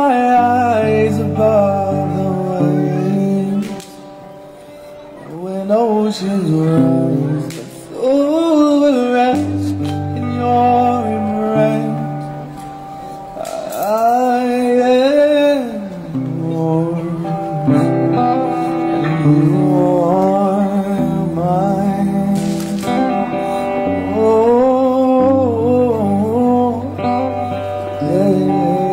my eyes above the waves. When oceans rise, my soul will rest in your embrace. I am yours, and you are mine. Oh, yeah.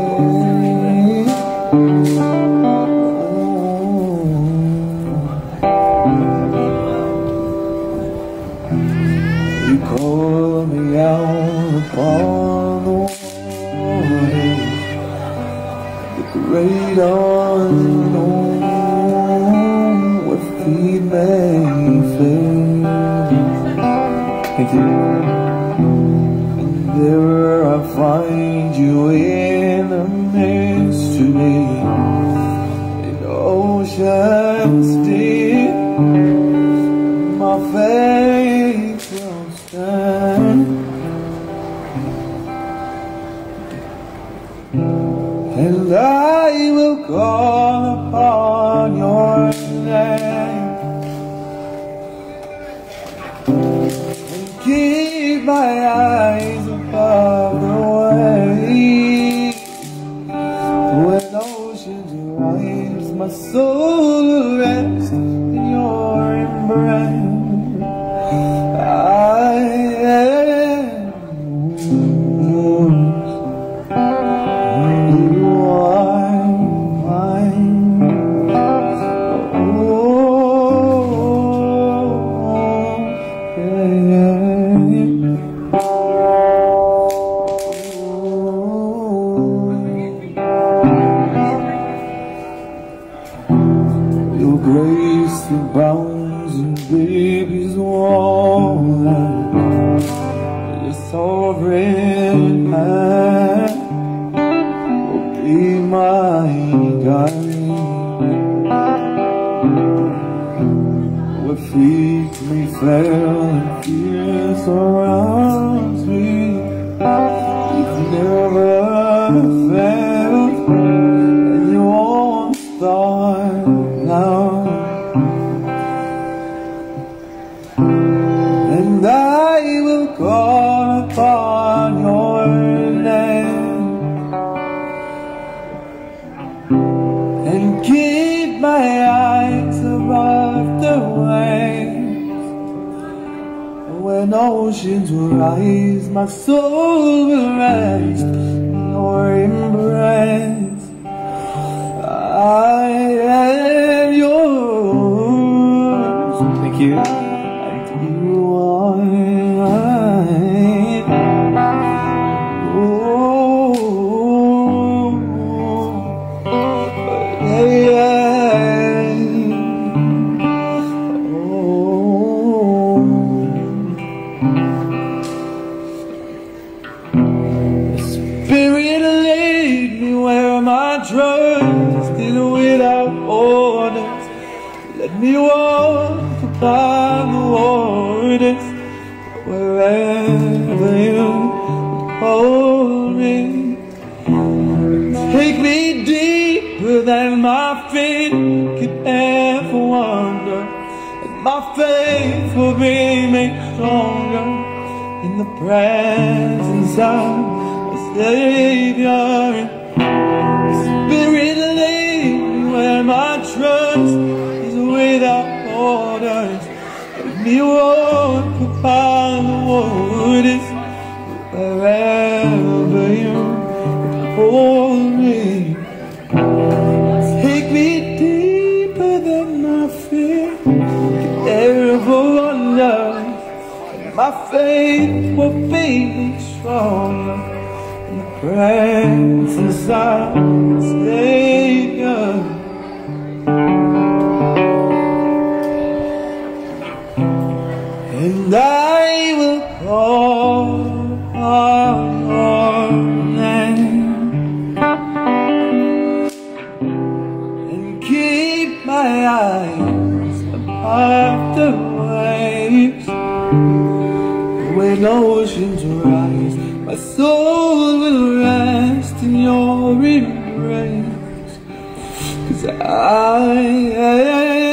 You call me out upon the waters, the great unknown, where feet may fail. Thank you. And there I find you in the mystery, in oceans deep. My faith will stand, and I will call upon your name, and keep my eyes above the waves. When oceans rise, my soul will rest in your embrace. I am yours, and you are mine. Oh, yeah. Your grace abounds in baby's water. Your sovereign hand will be my guide. Where feet may fail and fear surrounds me, you've never failed, and you won't start now. And I will call upon your name, and keep my eyes above the waves. When oceans rise, my soul will rest in your embrace. I am yours. Thank you. And you are mine. Oh, yeah. Oh, the Spirit lead me where my trust is without orders. Let me walk upon the waters, wherever you hold me. Take me deeper than my feet could ever wander, and my faith will be made stronger in the presence of a Savior. Spirit lead me where my trust is without borders. Let me walk upon the waters, wherever you hold me. Take me deeper than my feet could ever wander, and my faith will be made stronger in the presence of the Savior. And I will call on your name, and keep my eyes above the waves. When oceans rise, my soul will rest in your embrace. breaks. 'Cause I